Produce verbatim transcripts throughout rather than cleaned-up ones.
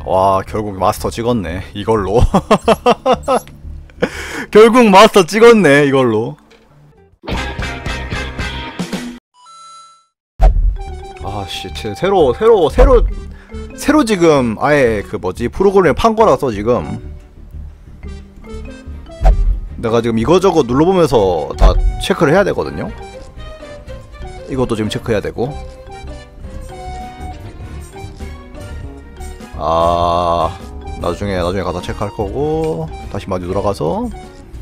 와, 결국 마스터 찍었네 이걸로. 결국 마스터 찍었네 이걸로. 아씨, 새로 새로 새로 새로 지금 아예 그 뭐지 프로그램을 판 거라서 지금 내가 지금 이거저거 눌러보면서 다 체크를 해야 되거든요. 이것도 지금 체크해야 되고. 아, 나중에 나중에 가서 체크할 거고. 다시 마디 돌아가서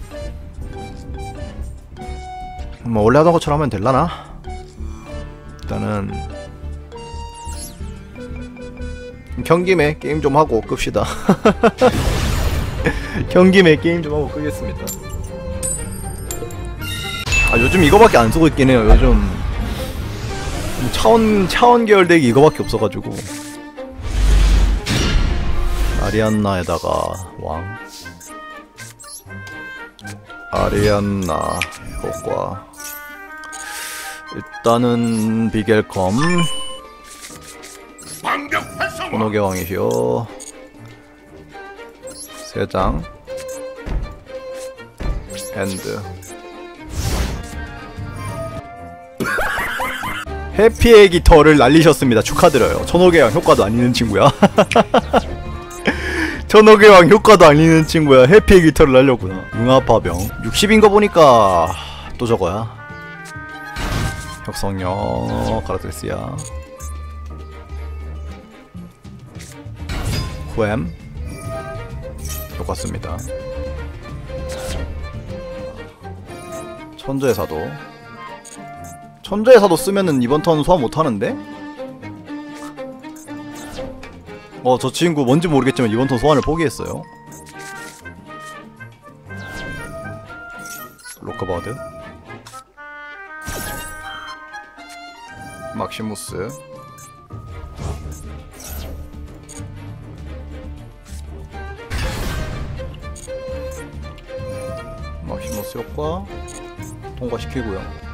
뭐 원래 하던 것처럼 하면 될라나? 일단은 경김에 게임 좀 하고 끕시다. 경김에 게임 좀 하고 끄겠습니다. 아, 요즘 이거밖에 안 쓰고 있긴 해요. 요즘 차원 차원 계열 덱이 이거밖에 없어가지고. 아리안나에다가 왕, 아리안나 효과. 일단은 비겔컴 번호개 왕이시오. 세장 핸드. 해피의 깃털을 날리셨습니다. 축하드려요. 천호개왕 효과도 안 있는 친구야. 천호개왕 효과도 안 있는 친구야. 해피의 깃털을 날렸구나. 융합파병 육십인 거 보니까 또 저거야. 혁성력 가라데스야. 후엠 효과 씁니다. 천저의 사도. 천저의 사도 쓰면은 이번 턴 소환 못하는데? 어, 저 친구 뭔지 모르겠지만 이번 턴 소환을 포기했어요. 로커버드 막시무스 막시무스 효과 통과시키고요.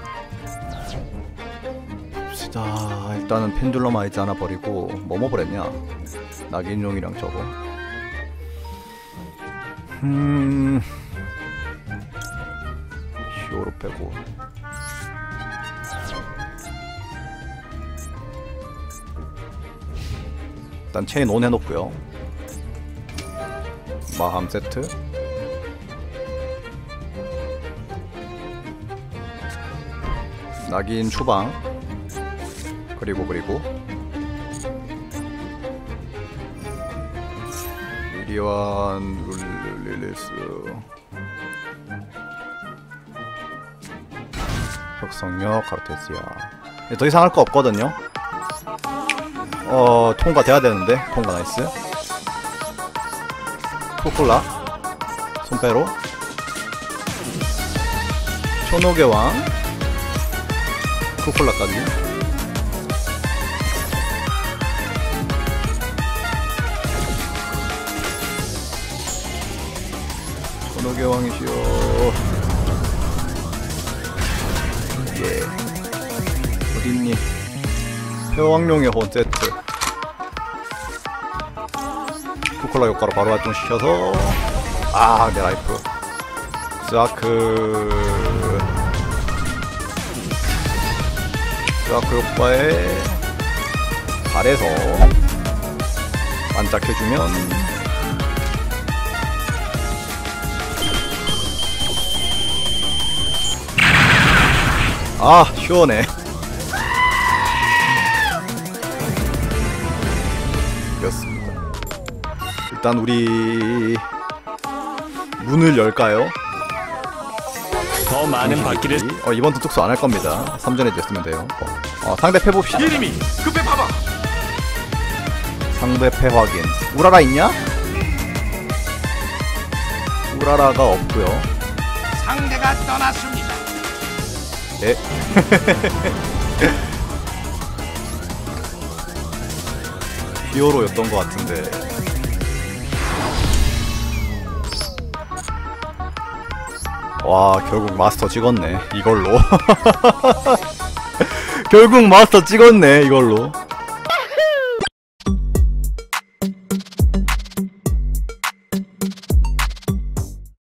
봅시다. 일단은 펜듈럼 아이즈 하나 버리고 뭐 먹어버렸냐? 낙인용이랑 저거. 음... 히어로 빼고 일단 체인 온 해놓고요. 마함 세트. 낙인 추방. 그리고 그리고 미리완 룰릴리스 혁성력 카르테시아. 더 이상 할 거 없거든요. 어, 통과 돼야 되는데. 통과 나이스. 코콜라 손빼로 천호개 왕 코콜라까지. 천호개 왕이시여. 예. 어딨니? 폐왕룡의 혼 세트. 코콜라 효과로 바로 활동시켜서. 아, 내 라이프. 스아크. 스아크 효과에 발에서 반짝해주면 아, 시원해. 이겼습니다. 일단 우리 문을 열까요? 더 많은 바퀴를. 어, 이번 턴 특수 안 할 겁니다. 삼 전에 됐으면 돼요. 어, 어, 상대 패 봅시다. 이름이 급해 봐봐. 상대 패 확인. 우라라 있냐? 우라라가 없고요. 상대가 떠났습니다. 네. 히어로였던 것 같은데. 와, 결국 마스터 찍었네 이걸로. 결국 마스터 찍었네 이걸로.